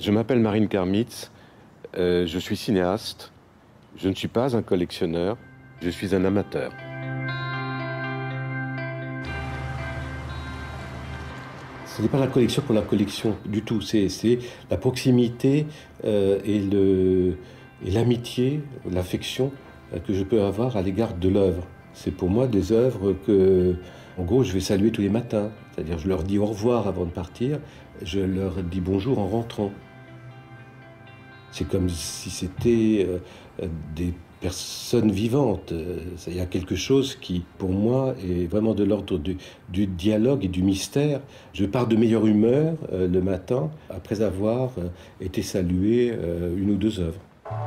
Je m'appelle Marine Karmitz, je suis cinéaste, je ne suis pas un collectionneur, je suis un amateur. Ce n'est pas la collection pour la collection du tout, c'est la proximité et l'amitié, l'affection que je peux avoir à l'égard de l'œuvre. C'est pour moi des œuvres que, en gros, je vais saluer tous les matins. C'est-à-dire, je leur dis au revoir avant de partir, je leur dis bonjour en rentrant. C'est comme si c'était des personnes vivantes. Il y a quelque chose qui, pour moi, est vraiment de l'ordre du dialogue et du mystère. Je pars de meilleure humeur le matin, après avoir été salué une ou deux œuvres.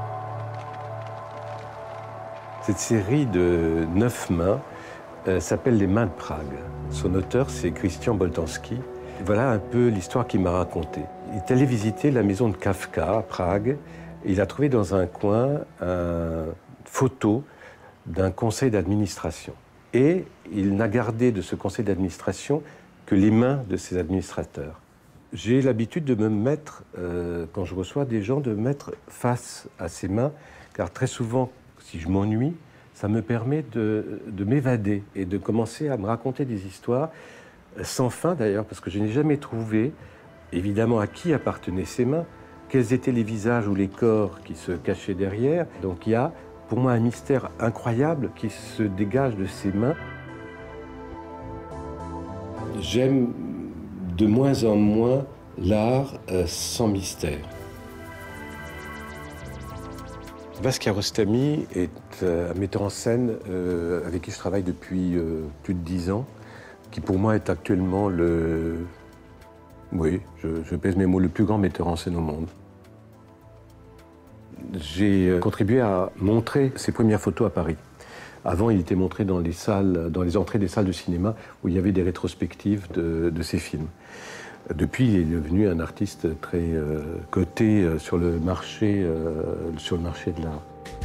Cette série de 9 mains s'appelle Les Mains de Prague. Son auteur, c'est Christian Boltanski. Voilà un peu l'histoire qu'il m'a racontée. Il est allé visiter la maison de Kafka à Prague. Et il a trouvé dans un coin une photo d'un conseil d'administration. Et il n'a gardé de ce conseil d'administration que les mains de ses administrateurs. J'ai l'habitude de me mettre, quand je reçois des gens, de me mettre face à ces mains, car très souvent, si je m'ennuie, ça me permet de m'évader et de commencer à me raconter des histoires, sans fin d'ailleurs, parce que je n'ai jamais trouvé, évidemment, à qui appartenaient ces mains, quels étaient les visages ou les corps qui se cachaient derrière. Donc il y a, pour moi, un mystère incroyable qui se dégage de ces mains. J'aime de moins en moins l'art sans mystère. Bas Kiarostami est un metteur en scène avec qui je travaille depuis plus de 10 ans, qui pour moi est actuellement oui, je pèse mes mots, le plus grand metteur en scène au monde. J'ai contribué à montrer ses premières photos à Paris. Avant, il était montré dans les salles, dans les entrées des salles de cinéma où il y avait des rétrospectives de ses films. Depuis, il est devenu un artiste très coté sur le marché de l'art.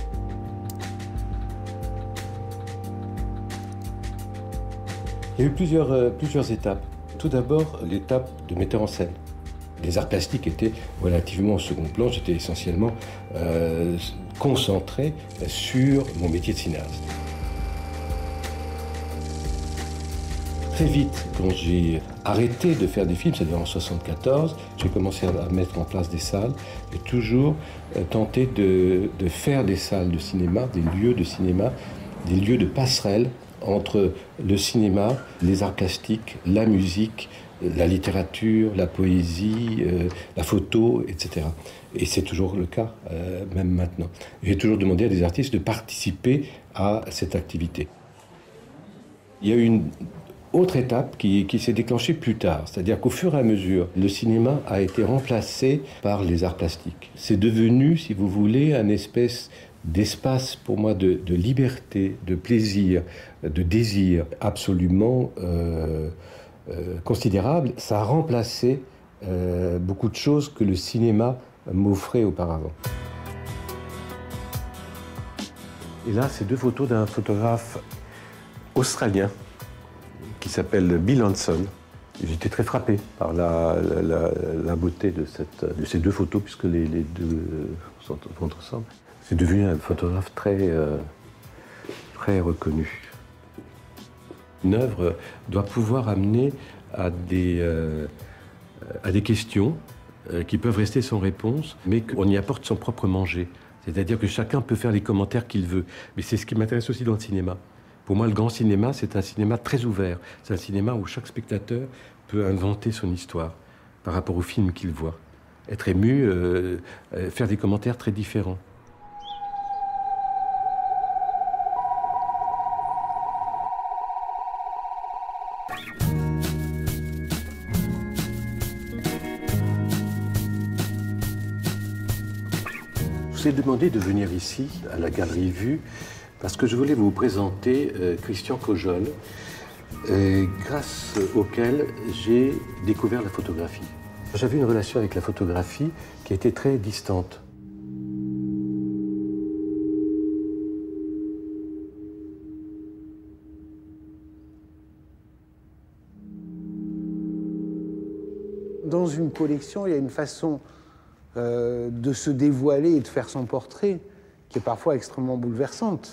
Il y a eu plusieurs étapes. Tout d'abord, l'étape de metteur en scène. Les arts plastiques étaient relativement au second plan. J'étais essentiellement concentré sur mon métier de cinéaste. Très vite, quand j'ai arrêté de faire des films, c'est-à-dire en 1974, j'ai commencé à mettre en place des salles. J'ai toujours tenté de faire des salles de cinéma, des lieux de cinéma, des lieux de passerelle entre le cinéma, les arts plastiques, la musique, la littérature, la poésie, la photo, etc. Et c'est toujours le cas, même maintenant. J'ai toujours demandé à des artistes de participer à cette activité. Il y a eu une autre étape qui s'est déclenchée plus tard, c'est-à-dire qu'au fur et à mesure, le cinéma a été remplacé par les arts plastiques. C'est devenu, si vous voulez, un espèce d'espace pour moi de liberté, de plaisir, de désir absolument considérable. Ça a remplacé beaucoup de choses que le cinéma m'offrait auparavant. Et là, c'est deux photos d'un photographe australien qui s'appelle Bill Hanson. J'étais très frappé par la beauté de ces deux photos, puisque les deux sont ensemble. C'est devenu un photographe très reconnu. Une œuvre doit pouvoir amener à des questions qui peuvent rester sans réponse, mais qu'on y apporte son propre manger. C'est-à-dire que chacun peut faire les commentaires qu'il veut. Mais c'est ce qui m'intéresse aussi dans le cinéma. Pour moi, le grand cinéma, c'est un cinéma très ouvert. C'est un cinéma où chaque spectateur peut inventer son histoire par rapport au film qu'il voit. Être ému, faire des commentaires très différents. Je vous ai demandé de venir ici, à la Galerie Vue, parce que je voulais vous présenter Christian Kojol, grâce auquel j'ai découvert la photographie. J'avais une relation avec la photographie qui était très distante. Dans une collection, il y a une façon de se dévoiler et de faire son portrait, qui est parfois extrêmement bouleversante.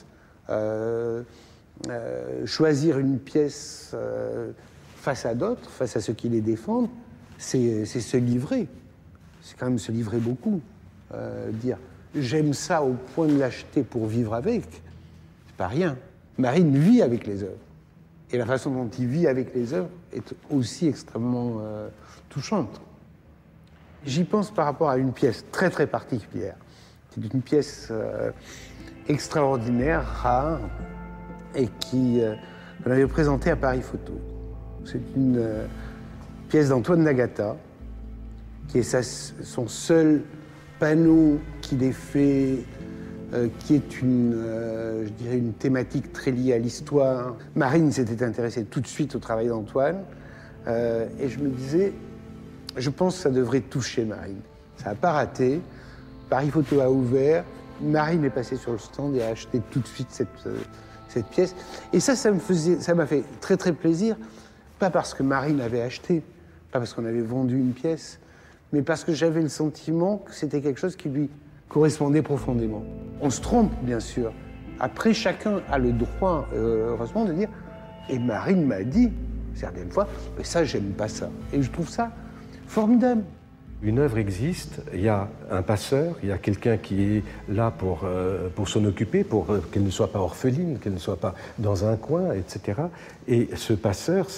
Choisir une pièce face à d'autres, face à ceux qui les défendent, c'est se livrer. C'est quand même se livrer beaucoup. Dire j'aime ça au point de l'acheter pour vivre avec, c'est pas rien. Marine vit avec les œuvres. Et la façon dont il vit avec les œuvres est aussi extrêmement touchante. J'y pense par rapport à une pièce très très particulière. C'est une pièce extraordinaire, rare, et qu'on avait présentée à Paris Photo. C'est une pièce d'Antoine Nagata, qui est son seul panneau qu'il ait fait, qui est je dirais une thématique très liée à l'histoire. Marine s'était intéressée tout de suite au travail d'Antoine, et je me disais, je pense que ça devrait toucher Marine. Ça n'a pas raté. Paris Photo a ouvert. Marine est passée sur le stand et a acheté tout de suite cette pièce. Et ça m'a fait très très plaisir. Pas parce que Marine avait acheté, pas parce qu'on avait vendu une pièce, mais parce que j'avais le sentiment que c'était quelque chose qui lui correspondait profondément. On se trompe, bien sûr. Après, chacun a le droit, heureusement, de dire « Et Marine m'a dit, certaines fois, mais ça, j'aime pas ça. » Et je trouve ça formidable. Une œuvre existe, il y a un passeur, il y a quelqu'un qui est là pour s'en occuper, pour qu'elle ne soit pas orpheline, qu'elle ne soit pas dans un coin, etc. Et ce passeur,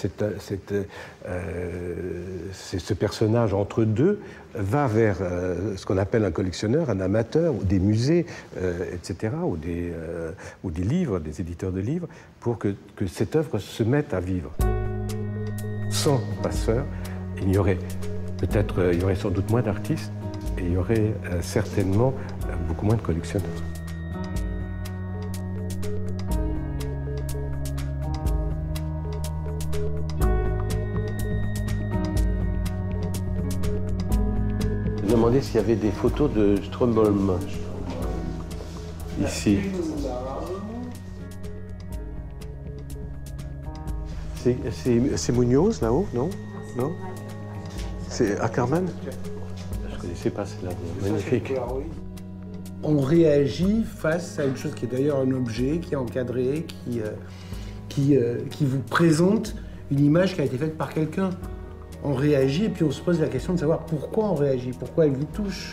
ce personnage entre deux, va vers ce qu'on appelle un collectionneur, un amateur, ou des musées, etc., ou des livres, des éditeurs de livres, pour que cette œuvre se mette à vivre. Sans passeur, il y aurait sans doute moins d'artistes et il y aurait certainement beaucoup moins de collectionneurs. Je me demandais s'il y avait des photos de Strömholm ici. C'est Munoz là-haut, non? Non? C'est Ackermann? Je ne connaissais pas celle-là, magnifique. On réagit face à une chose qui est d'ailleurs un objet, qui est encadré, qui vous présente une image qui a été faite par quelqu'un. On réagit et puis on se pose la question de savoir pourquoi on réagit, pourquoi elle vous touche.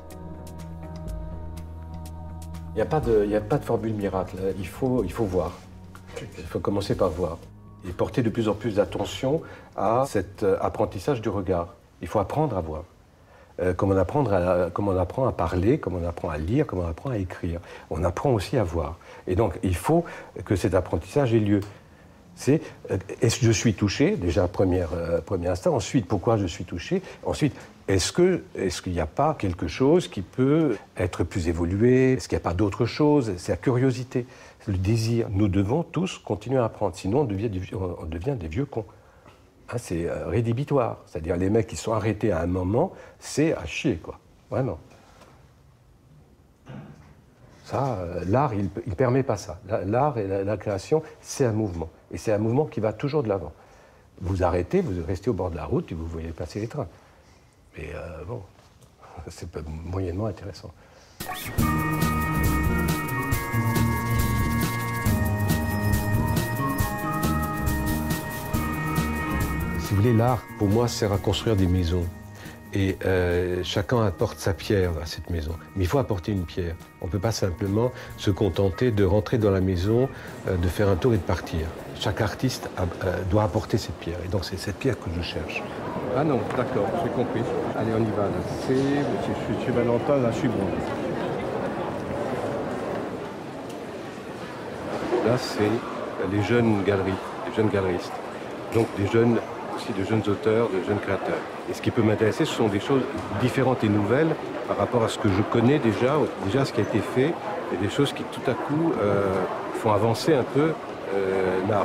Il n'y a pas de formule miracle, il faut voir. Il faut commencer par voir. Et porter de plus en plus d'attention à cet apprentissage du regard. Il faut apprendre à voir. Comme on apprend à parler, comme on apprend à lire, comme on apprend à écrire. On apprend aussi à voir. Et donc, il faut que cet apprentissage ait lieu. C'est est-ce que je suis touché, déjà premier instant. Ensuite, pourquoi je suis touché. Ensuite, est-ce qu'il n'y a pas quelque chose qui peut être plus évolué? Est-ce qu'il n'y a pas d'autre chose? C'est la curiosité, c'est le désir. Nous devons tous continuer à apprendre, sinon on devient des vieux cons. Hein, c'est rédhibitoire. C'est-à-dire les mecs qui sont arrêtés à un moment, c'est à chier, quoi. Vraiment. Ça, l'art, il ne permet pas ça. L'art et la création, c'est un mouvement. Et c'est un mouvement qui va toujours de l'avant. Vous arrêtez, vous restez au bord de la route et vous voyez passer les trains. Mais bon, c'est moyennement intéressant. Si vous voulez, l'art, pour moi, sert à construire des maisons. Et chacun apporte sa pierre à cette maison. Mais il faut apporter une pierre. On ne peut pas simplement se contenter de rentrer dans la maison, de faire un tour et de partir. Chaque artiste doit apporter cette pierre. Et donc c'est cette pierre que je cherche. Ah non, d'accord, j'ai compris. Allez, on y va. C'est M. Valentin, là, je suis bon. Là, c'est les jeunes galeries, les jeunes galeristes. Donc des jeunes, aussi de jeunes auteurs, de jeunes créateurs. Et ce qui peut m'intéresser, ce sont des choses différentes et nouvelles par rapport à ce que je connais déjà ce qui a été fait, et des choses qui tout à coup font avancer un peu l'art.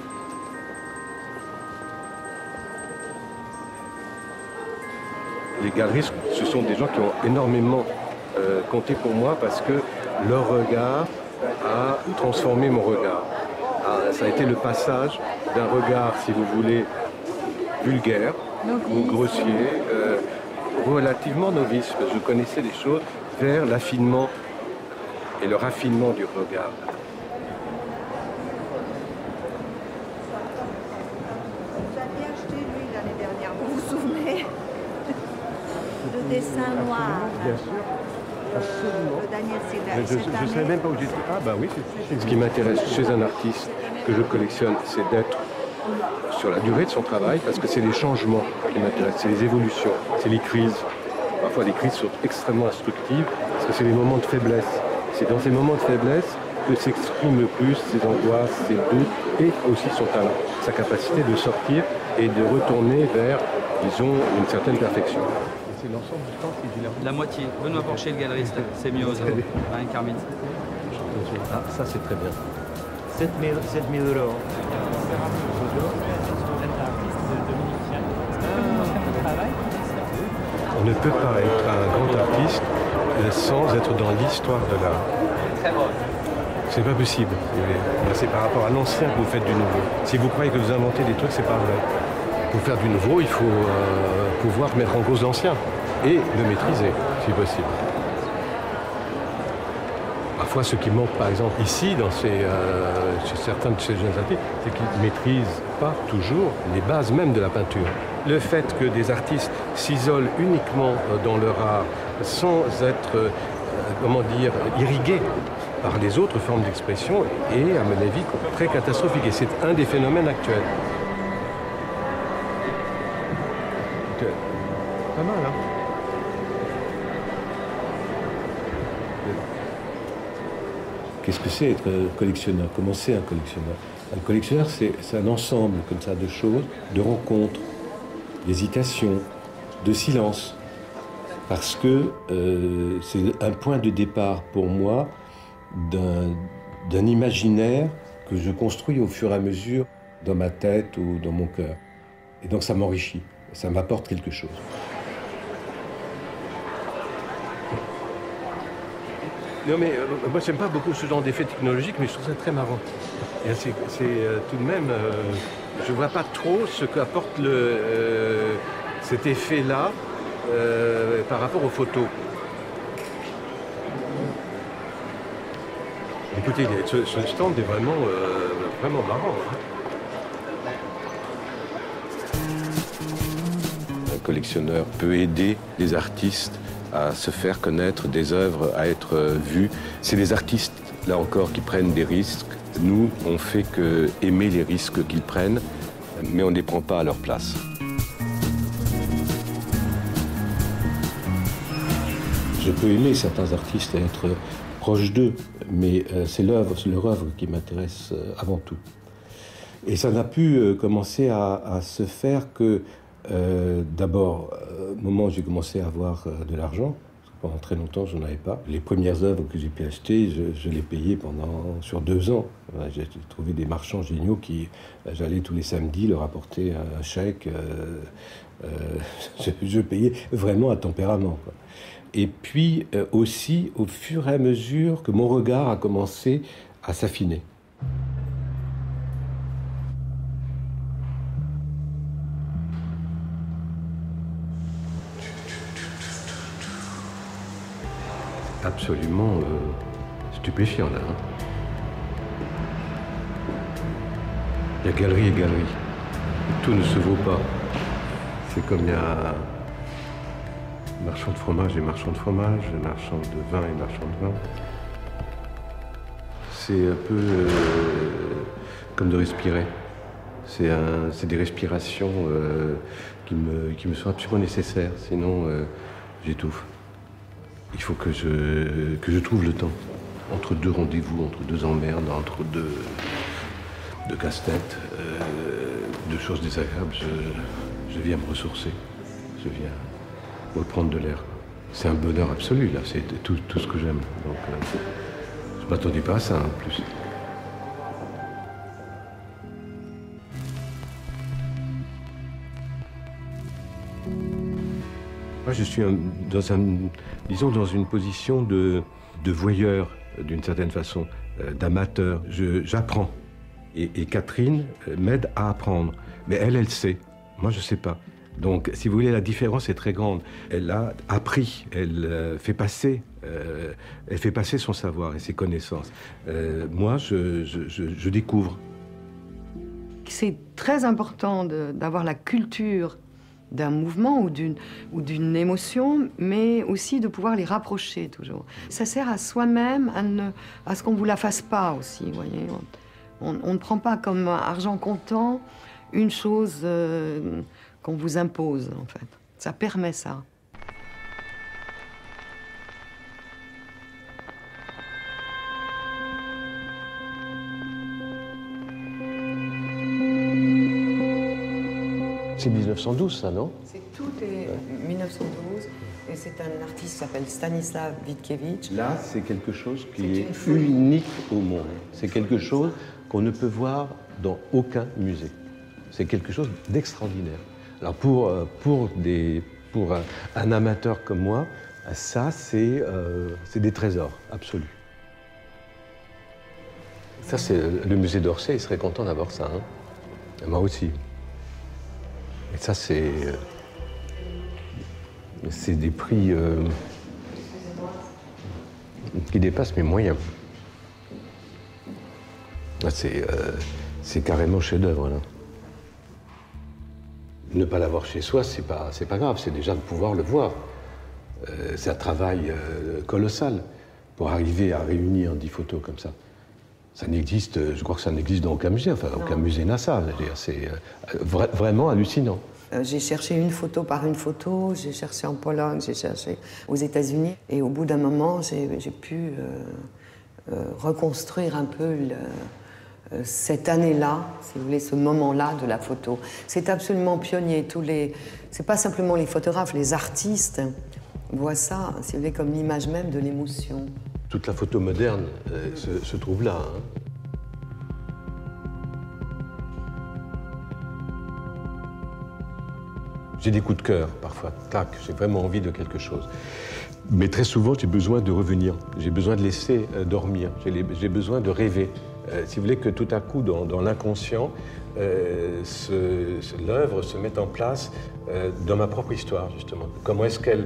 Les galeristes, ce sont des gens qui ont énormément compté pour moi parce que leur regard a transformé mon regard. Ça a été le passage d'un regard, si vous voulez, vulgaire ou grossier, relativement novice, parce que je connaissais les choses vers l'affinement et le raffinement du regard. Vous aviez acheté, lui, l'année dernière, vous vous souvenez? Le dessin noir. Bien sûr. Absolument. Le Daniel Silva. Je ne savais même pas où j'étais. Ah bah oui, ce qui m'intéresse chez un artiste que je collectionne, c'est d'être sur la durée de son travail, parce que c'est les changements qui m'intéressent, c'est les évolutions, c'est les crises. Parfois les crises sont extrêmement instructives, parce que c'est les moments de faiblesse. C'est dans ces moments de faiblesse que s'expriment le plus ses angoisses, ses doutes, et aussi son talent, sa capacité de sortir et de retourner vers, disons, une certaine perfection. C'est l'ensemble du temps qui vit la moitié. Benoît Porcher, le galeriste, c'est mieux, hein, Carmine. Ah, ça c'est très bien. 7 000 euros. On ne peut pas être un grand artiste sans être dans l'histoire de l'art. C'est pas possible. C'est par rapport à l'ancien que vous faites du nouveau. Si vous croyez que vous inventez des trucs, c'est pas vrai. Pour faire du nouveau, il faut pouvoir mettre en cause l'ancien et le maîtriser, si possible. Parfois, ce qui manque, par exemple, ici, chez certains de ces jeunes artistes, c'est qu'ils ne maîtrisent pas toujours les bases même de la peinture. Le fait que des artistes s'isolent uniquement dans leur art sans être, irrigués par les autres formes d'expression est, à mon avis, très catastrophique. Et c'est un des phénomènes actuels. Pas mal, hein? Qu'est-ce que c'est être collectionneur? Comment c'est un collectionneur? Un collectionneur, c'est un ensemble comme ça de choses, de rencontres, d'hésitations, de silence. Parce que c'est un point de départ pour moi d'un imaginaire que je construis au fur et à mesure dans ma tête ou dans mon cœur. Et donc ça m'enrichit, ça m'apporte quelque chose. Non mais moi j'aime pas beaucoup ce genre d'effet technologique, mais je trouve ça très marrant. C'est tout de même, je vois pas trop ce qu'apporte cet effet-là par rapport aux photos. Écoutez, ce stand est vraiment, vraiment marrant. Un collectionneur peut aider les artistes à se faire connaître, des œuvres à être vues. C'est les artistes, là encore, qui prennent des risques. Nous, on fait que aimer les risques qu'ils prennent, mais on ne les prend pas à leur place. Je peux aimer certains artistes et être proche d'eux, mais c'est leur œuvre qui m'intéresse avant tout. Et ça n'a pu commencer à se faire que d'abord, au moment où j'ai commencé à avoir de l'argent, pendant très longtemps, je n'en avais pas. Les premières œuvres que j'ai pu acheter, je les payais sur 2 ans. J'ai trouvé des marchands géniaux qui, j'allais tous les samedis leur apporter un chèque. Je payais vraiment à tempérament, quoi. Et puis aussi, au fur et à mesure que mon regard a commencé à s'affiner. Absolument stupéfiant, là. Hein. Il y a galerie et galerie. Tout ne se vaut pas. C'est comme il y a marchand de fromage et marchand de fromage, marchand de vin et marchand de vin. C'est un peu comme de respirer. C'est des respirations qui me sont absolument nécessaires, sinon j'étouffe. Il faut que je trouve le temps. Entre 2 rendez-vous, entre 2 emmerdes, entre 2 casse-têtes, 2 choses désagréables, je viens me ressourcer. Je viens reprendre de l'air. C'est un bonheur absolu, là. C'est tout ce que j'aime. Donc, je ne m'attendais pas à ça, en plus. Moi, je suis dans une position de voyeur, d'une certaine façon, d'amateur. J'apprends. Et Catherine m'aide à apprendre. Mais elle sait. Moi, je ne sais pas. Donc, si vous voulez, la différence est très grande. Elle a appris, elle fait passer son savoir et ses connaissances. Moi, je découvre. C'est très important d'avoir la culture d'un mouvement ou d'une émotion, mais aussi de pouvoir les rapprocher toujours. Ça sert à soi-même, à ce qu'on ne vous la fasse pas aussi, vous voyez. On ne prend pas comme argent comptant une chose qu'on vous impose, en fait. Ça permet ça. C'est 1912, ça, non? C'est tout est 1912, et c'est un artiste qui s'appelle Stanislav Witkiewicz. Là, c'est quelque chose qui est unique au monde. C'est quelque chose qu'on ne peut voir dans aucun musée. C'est quelque chose d'extraordinaire. Alors pour un amateur comme moi, ça, c'est des trésors absolus. Ça, c'est le musée d'Orsay, il serait content d'avoir ça. Hein. Et moi aussi. Et ça, c'est des prix qui dépassent mes moyens. C'est carrément chef-d'œuvre, là. Ne pas l'avoir chez soi, c'est pas grave, c'est déjà de pouvoir le voir. C'est un travail colossal pour arriver à réunir 10 photos comme ça. Ça n'existe, je crois que ça n'existe dans aucun musée, enfin aucun musée n'a ça. C'est vraiment hallucinant. J'ai cherché une photo par une photo, j'ai cherché en Pologne, j'ai cherché aux États-Unis, et au bout d'un moment, j'ai pu reconstruire un peu cette année-là, si vous voulez, ce moment-là de la photo. C'est absolument pionnier. C'est pas simplement les photographes, les artistes voient ça, si vous voulez, comme l'image même de l'émotion. Toute la photo moderne se trouve là. Hein. J'ai des coups de cœur, parfois. Tac, j'ai vraiment envie de quelque chose. Mais très souvent, j'ai besoin de revenir. J'ai besoin de laisser dormir. J'ai besoin de rêver. Si vous voulez que tout à coup, dans l'inconscient, l'œuvre se mette en place dans ma propre histoire, justement. Comment est-ce qu'elle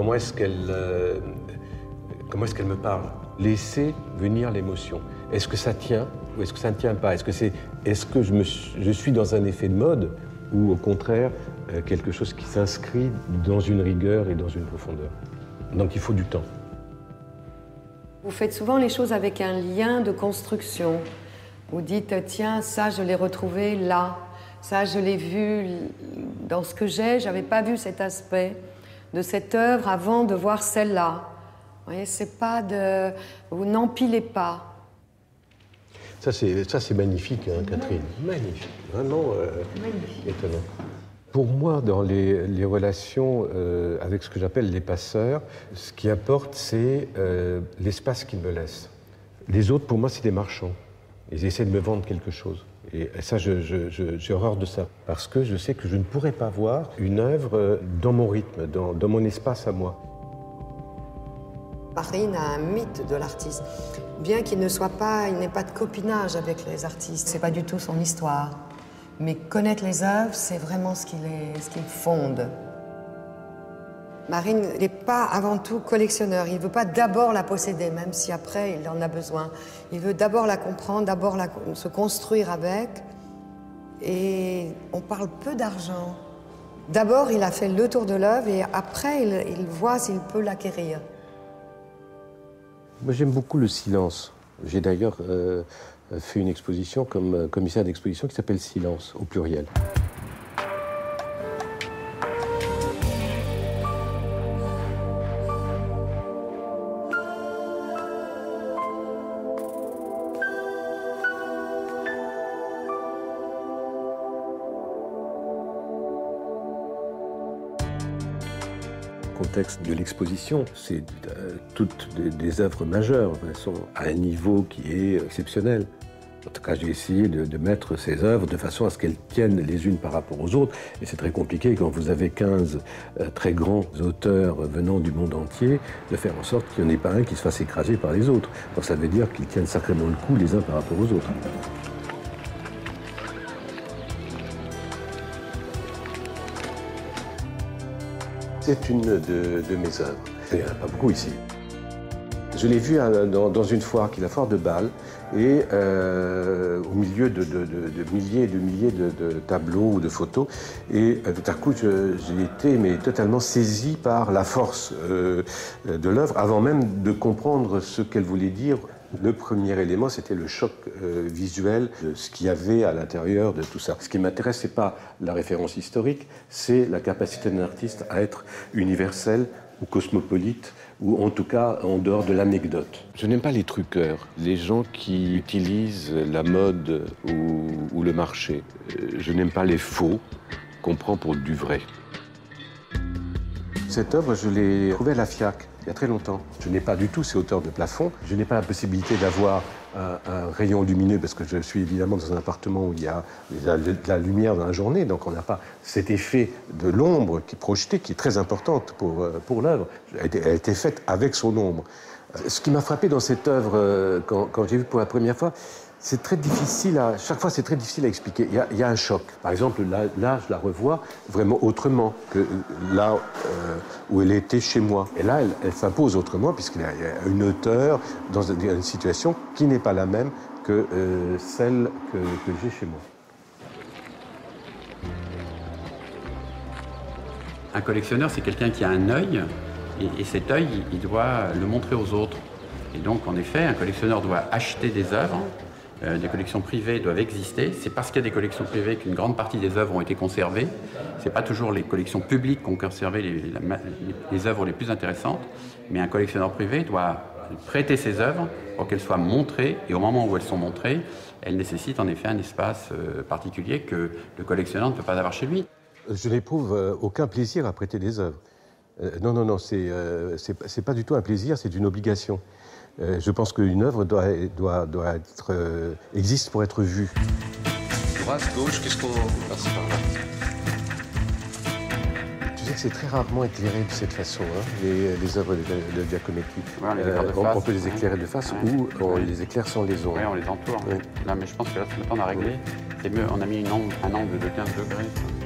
me parle? Laisser venir l'émotion. Est-ce que ça tient ou est-ce que ça ne tient pas? Est-ce que je suis dans un effet de mode ou au contraire quelque chose qui s'inscrit dans une rigueur et dans une profondeur? Donc il faut du temps. Vous faites souvent les choses avec un lien de construction. Vous dites, tiens, ça, je l'ai retrouvé là. Ça, je l'ai vu dans ce que j'ai. J'avais pas vu cet aspect de cette œuvre avant de voir celle-là. Vous voyez, c'est pas de... Vous n'empilez pas. Ça, c'est magnifique, hein, Catherine. Magnifique. Vraiment étonnant. Pour moi, dans les relations avec ce que j'appelle les passeurs, ce qui importe, c'est l'espace qu'ils me laissent. Les autres, pour moi, c'est des marchands. Ils essaient de me vendre quelque chose. Et ça, j'ai horreur de ça. Parce que je sais que je ne pourrais pas voir une œuvre dans mon rythme, dans mon espace à moi. Marine a un mythe de l'artiste. Bien qu'il n'ait pas de copinage avec les artistes, c'est pas du tout son histoire. Mais connaître les œuvres, c'est vraiment ce qu'il fonde. Marine n'est pas avant tout collectionneur. Il ne veut pas d'abord la posséder, même si après il en a besoin. Il veut d'abord la comprendre, d'abord se construire avec. Et on parle peu d'argent. D'abord, il a fait le tour de l'œuvre et après, il voit s'il peut l'acquérir. Moi, j'aime beaucoup le silence. J'ai d'ailleurs fait une exposition comme commissaire d'exposition qui s'appelle Silence, au pluriel. Le contexte de l'exposition, c'est toutes des œuvres majeures. Elles sont à un niveau qui est exceptionnel. En tout cas, j'ai essayé de mettre ces œuvres de façon à ce qu'elles tiennent les unes par rapport aux autres. Et c'est très compliqué quand vous avez 15 très grands auteurs venant du monde entier, de faire en sorte qu'il n'y en ait pas un qui se fasse écraser par les autres. Donc ça veut dire qu'ils tiennent sacrément le coup les uns par rapport aux autres. C'est une de mes œuvres. Il n'y en a pas beaucoup ici. Je l'ai vu dans une foire, qui est la foire de Bâle, et au milieu de milliers et de milliers de tableaux ou de photos. Et tout à coup, j'ai été totalement saisi par la force de l'œuvre, avant même de comprendre ce qu'elle voulait dire. Le premier élément, c'était le choc visuel de ce qu'il y avait à l'intérieur de tout ça. Ce qui m'intéresse, ce n'est pas la référence historique, c'est la capacité d'un artiste à être universel ou cosmopolite, ou en tout cas en dehors de l'anecdote. Je n'aime pas les truqueurs, les gens qui utilisent la mode ou le marché. Je n'aime pas les faux qu'on prend pour du vrai. Cette œuvre, je l'ai trouvée à la FIAC il y a très longtemps. Je n'ai pas du tout ces hauteurs de plafond. Je n'ai pas la possibilité d'avoir un rayon lumineux parce que je suis évidemment dans un appartement où il y a de la lumière dans la journée, donc on n'a pas cet effet de l'ombre qui est projetée, qui est très importante pour l'œuvre. Elle a été faite avec son ombre. Ce qui m'a frappé dans cette œuvre, quand j'ai vu pour la première fois, c'est très difficile chaque fois, c'est très difficile à expliquer. Il y a un choc. Par exemple, là, je la revois vraiment autrement que là où elle était chez moi. Et là, elle s'impose autrement, puisqu'il y a une hauteur dans une situation qui n'est pas la même que celle que j'ai chez moi. Un collectionneur, c'est quelqu'un qui a un œil, et cet œil, il doit le montrer aux autres. Et donc, en effet, un collectionneur doit acheter des œuvres. Des collections privées doivent exister. C'est parce qu'il y a des collections privées qu'une grande partie des œuvres ont été conservées. Ce n'est pas toujours les collections publiques qui ont conservé les œuvres les plus intéressantes, mais un collectionneur privé doit prêter ses œuvres pour qu'elles soient montrées, et au moment où elles sont montrées, elles nécessitent en effet un espace particulier que le collectionneur ne peut pas avoir chez lui. Je n'éprouve aucun plaisir à prêter des œuvres. Non, c'est pas du tout un plaisir, c'est une obligation. Je pense qu'une œuvre existe pour être vue. Droite, gauche, qu'est-ce qu'on passe par là? Tu sais que c'est très rarement éclairé de cette façon, hein, les œuvres de Giacometti. Ouais, on peut les éclairer de face ou on les éclaire sans les ombres. Oui, on les entoure. Oui. Là, mais je pense que là, tout le temps, on a réglé. C'est mieux, on a mis un angle de 15 degrés.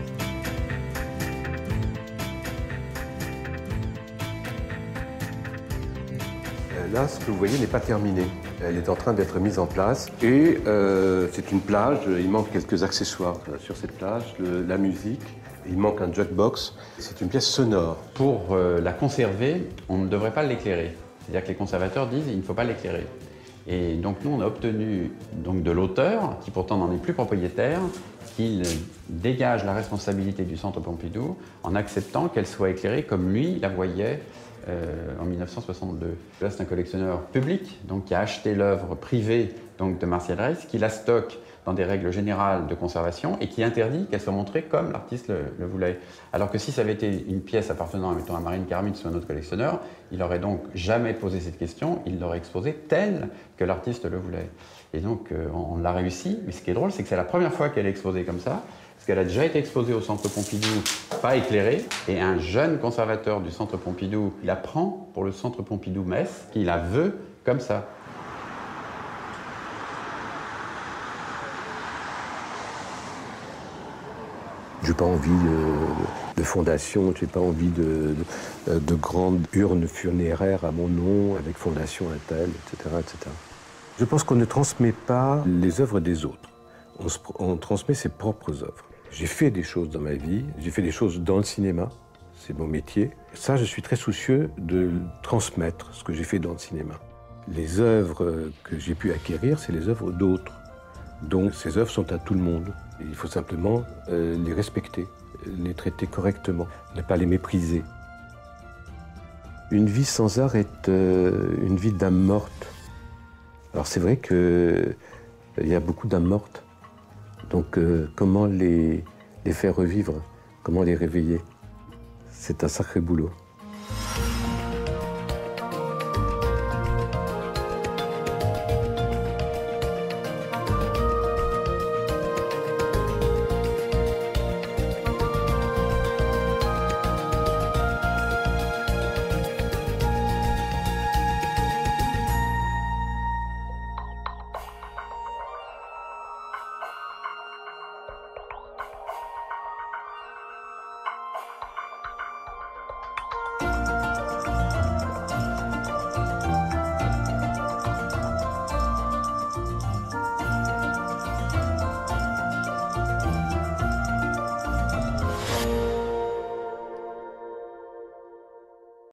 Là, ce que vous voyez n'est pas terminé. Elle est en train d'être mise en place. Et c'est une plage, il manque quelques accessoires sur cette plage, la musique, il manque un jukebox. C'est une pièce sonore. Pour la conserver, on ne devrait pas l'éclairer. C'est-à-dire que les conservateurs disent qu'il ne faut pas l'éclairer. Et donc nous, on a obtenu donc, de l'auteur, qui pourtant n'en est plus propriétaire, qu'il dégage la responsabilité du Centre Pompidou en acceptant qu'elle soit éclairée comme lui la voyait en 1962. Là, c'est un collectionneur public donc, qui a acheté l'œuvre privée donc, de Martial Reis, qui la stocke dans des règles générales de conservation et qui interdit qu'elle soit montrée comme l'artiste le voulait. Alors que si ça avait été une pièce appartenant mettons, à Marine Karmitz ou à un autre collectionneur, il n'aurait donc jamais posé cette question, il l'aurait exposée telle que l'artiste le voulait. Et donc, on l'a réussi, mais ce qui est drôle, c'est que c'est la première fois qu'elle est exposée comme ça, parce qu'elle a déjà été exposée au Centre Pompidou, pas éclairée, et un jeune conservateur du Centre Pompidou la prend pour le Centre Pompidou Metz, qui la veut comme ça. J'ai pas envie de fondation, j'ai pas envie de grandes urnes funéraires à mon nom, avec fondation un tel, etc., etc. Je pense qu'on ne transmet pas les œuvres des autres. On transmet ses propres œuvres. J'ai fait des choses dans ma vie, j'ai fait des choses dans le cinéma, c'est mon métier. Ça, je suis très soucieux de transmettre ce que j'ai fait dans le cinéma. Les œuvres que j'ai pu acquérir, c'est les œuvres d'autres. Donc ces œuvres sont à tout le monde. Il faut simplement les respecter, les traiter correctement, ne pas les mépriser. Une vie sans art est une vie d'âme morte. Alors c'est vrai qu'il y a beaucoup d'âmes mortes. Donc comment les faire revivre, comment les réveiller? C'est un sacré boulot.